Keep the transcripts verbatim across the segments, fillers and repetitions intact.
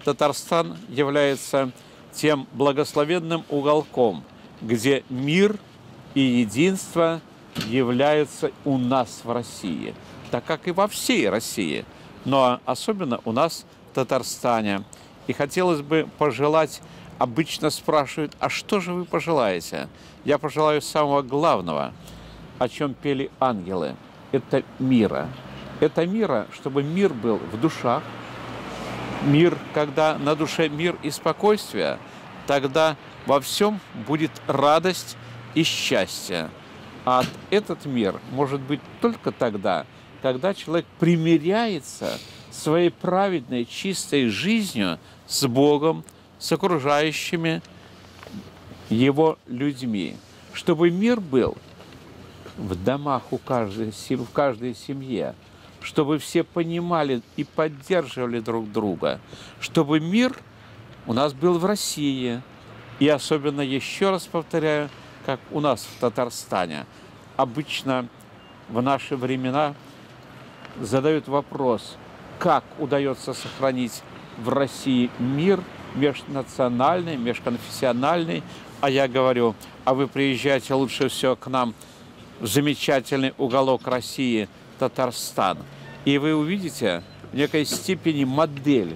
Татарстан является тем благословенным уголком, где мир и единство являются у нас в России, так как и во всей России, но особенно у нас в Татарстане. И хотелось бы пожелать, обычно спрашивают, а что же вы пожелаете? Я пожелаю самого главного, о чем пели ангелы, это мира. Это мира, чтобы мир был в душах, мир, когда на душе мир и спокойствие, тогда во всем будет радость и счастье. А этот мир может быть только тогда, когда человек примиряется своей праведной, чистой жизнью с Богом, с окружающими его людьми. Чтобы мир был в домах у каждой, в каждой семье, чтобы все понимали и поддерживали друг друга, чтобы мир у нас был в России, и особенно, еще раз повторяю, как у нас в Татарстане. Обычно в наши времена задают вопрос, как удается сохранить в России мир межнациональный, межконфессиональный, а я говорю, а вы приезжайте лучше всего к нам в замечательный уголок России, Татарстан, и вы увидите в некой степени модель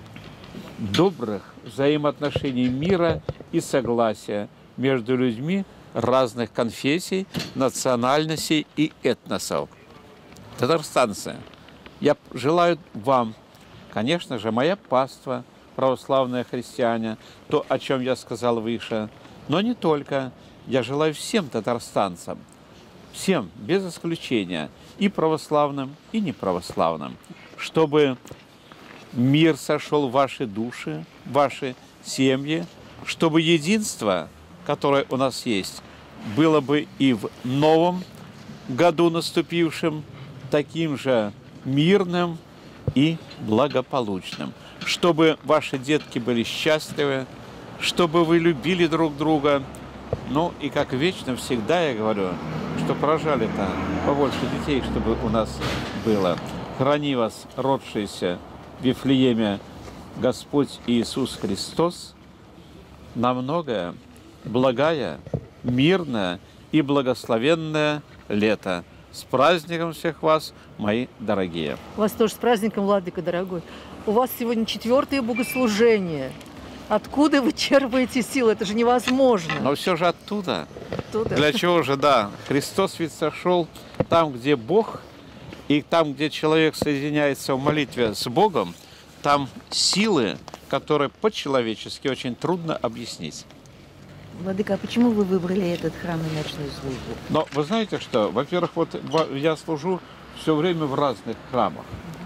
добрых взаимоотношений мира и согласия между людьми разных конфессий, национальностей и этносов. Татарстанцы, я желаю вам, конечно же, моя паства, православные христиане, то, о чем я сказал выше, но не только. Я желаю всем татарстанцам, всем, без исключения, и православным, и неправославным, чтобы мир сошел в ваши души, в ваши семьи, чтобы единство, которое у нас есть, было бы и в новом году наступившем таким же мирным и благополучным, чтобы ваши детки были счастливы, чтобы вы любили друг друга. Ну и как вечно всегда я говорю, что прожали-то побольше детей, чтобы у нас было. Храни вас, родшийся в Вифлееме Господь Иисус Христос, на многое благая, мирное и благословенное лето. С праздником всех вас, мои дорогие! Вас тоже с праздником, владыка дорогой! У вас сегодня четвертое богослужение. Откуда вы черпаете силы? Это же невозможно. Но все же оттуда. Оттуда. Для чего же, да. Христос ведь сошел там, где Бог, и там, где человек соединяется в молитве с Богом, там силы, которые по-человечески очень трудно объяснить. Владыка, а почему вы выбрали этот храм и ночную службу? Но вы знаете что? Во-первых, вот я служу все время в разных храмах.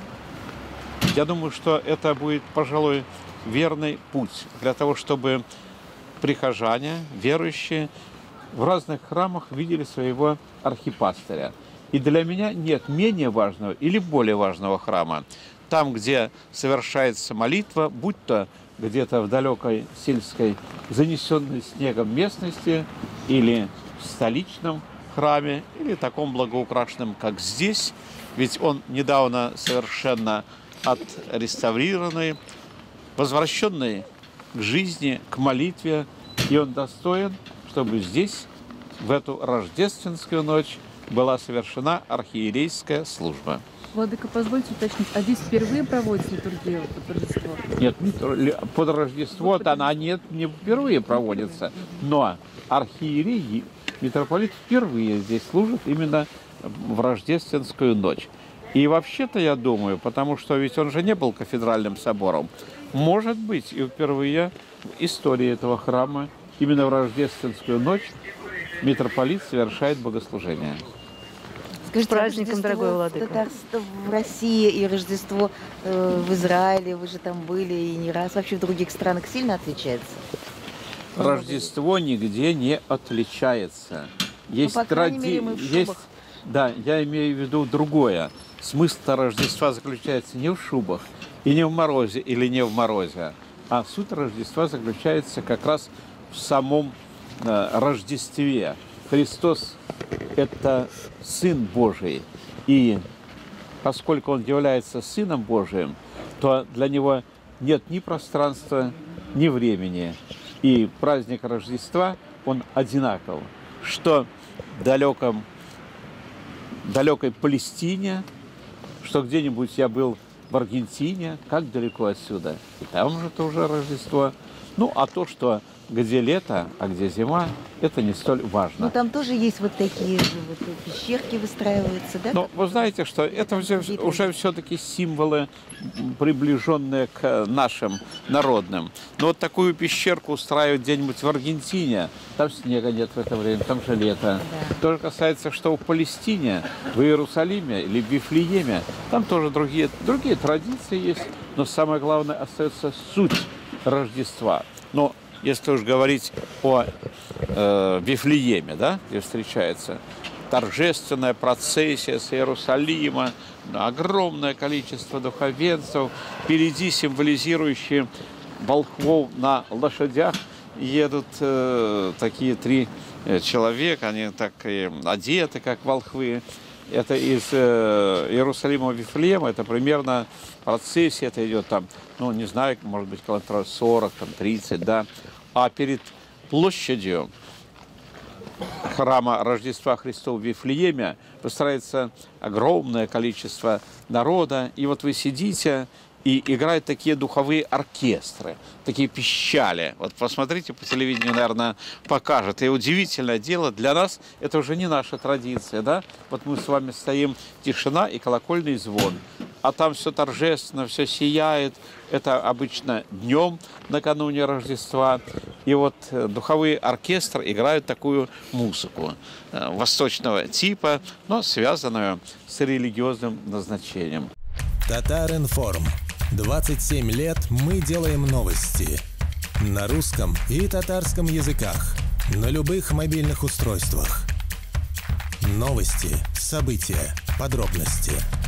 Я думаю, что это будет, пожалуй, верный путь для того, чтобы прихожане, верующие, в разных храмах видели своего архипастыря. И для меня нет менее важного или более важного храма. Там, где совершается молитва, будь то где-то в далекой сельской, занесенной снегом местности, или в столичном храме, или таком благоукрашенном, как здесь. Ведь он недавно совершенно отреставрированный, возвращенный к жизни, к молитве, и он достоин, чтобы здесь, в эту рождественскую ночь, была совершена архиерейская служба. Владыка, позвольте уточнить, а здесь впервые проводится литургия под Рождество? Нет, под Рождество она нет, не впервые проводится, но архиерей, митрополит впервые здесь служит именно в рождественскую ночь. И вообще-то я думаю, потому что ведь он же не был кафедральным собором, может быть, и впервые в истории этого храма именно в рождественскую ночь митрополит совершает богослужение. Скажите, с праздником, дорогой владыка. В России и Рождество э, в Израиле, вы же там были и не раз, вообще в других странах сильно отличается? Рождество нигде не отличается. Есть ну, тради... есть, да, я имею в виду другое. Смысл Рождества заключается не в шубах и не в морозе или не в морозе, а суть Рождества заключается как раз в самом э, Рождестве. Христос – это Сын Божий, и поскольку Он является Сыном Божиим, то для Него нет ни пространства, ни времени. И праздник Рождества, он одинаков. Что в далеком, далекой Палестине, что где-нибудь я был в Аргентине, как далеко отсюда. И там же тоже Рождество. Ну, а то, что где лето, а где зима, это не столь важно. Ну, там тоже есть вот такие же вот пещерки выстраиваются, да? Но вы знаете, что это уже, уже все-таки символы, приближенные к нашим народным. Но вот такую пещерку устраивают где-нибудь в Аргентине, там снега нет в это время, там же лето. Да. То же касается, что в Палестине, в Иерусалиме или в Вифлееме, там тоже другие, другие традиции есть, но самое главное остается суть Рождества. Но если уж говорить о э, Вифлееме, да, где встречается торжественная процессия с Иерусалима, огромное количество духовенцев, впереди символизирующие волхвов на лошадях едут э, такие три человека, они так и одеты, как волхвы. Это из э, Иерусалима в Вифлеем, это примерно процессия, это идет там, ну, не знаю, может быть, километров сорок, там, тридцать, да. А перед площадью храма Рождества Христова в Вифлееме постарается огромное количество народа. И вот вы сидите, и играют такие духовые оркестры, такие пищали. Вот посмотрите по телевидению, наверное, покажут. И удивительное дело, для нас это уже не наша традиция, да? Вот мы с вами стоим, тишина и колокольный звон. А там все торжественно, все сияет. Это обычно днем накануне Рождества. И вот духовые оркестры играют такую музыку восточного типа, но связанную с религиозным назначением. Татар-информ. двадцать семь лет мы делаем новости. На русском и татарском языках. На любых мобильных устройствах. Новости, события, подробности.